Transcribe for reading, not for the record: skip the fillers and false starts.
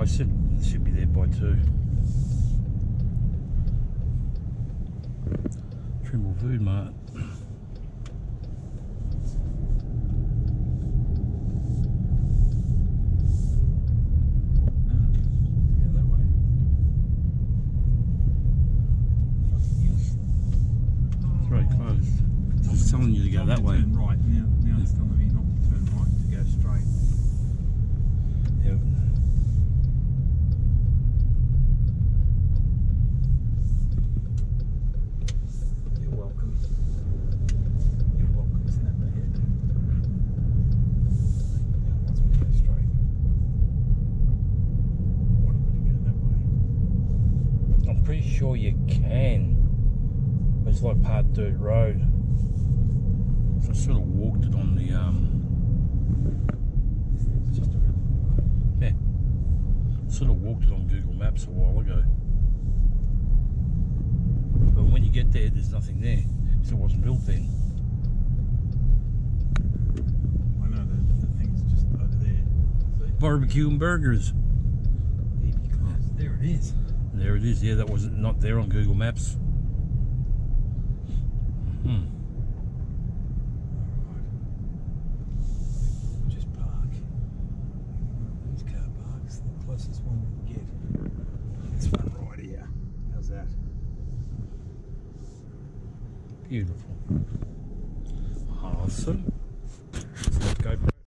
said it should be there by 2. Trimble Food Mart. It's very close. It's telling you to go that way. Turn right now it's telling me not to turn right, to go straight. Yep. You're welcome. You're welcome, snap ahead. Now once we go straight. I wanted to go that way. I'm pretty sure you can. It's like part dirt road. So I sort of walked it on the It's just around the corner. yeah. Sort of walked it on Google Maps a while ago. But when you get there, there's nothing there. So it wasn't built then. I know the thing's just over there. See? Barbecue and burgers. Baby close. There it is. There it is. Yeah, that was not there on Google Maps. Alright. We'll just park. These car parks, the closest one we can get. This one right here. How's that? Beautiful. Awesome.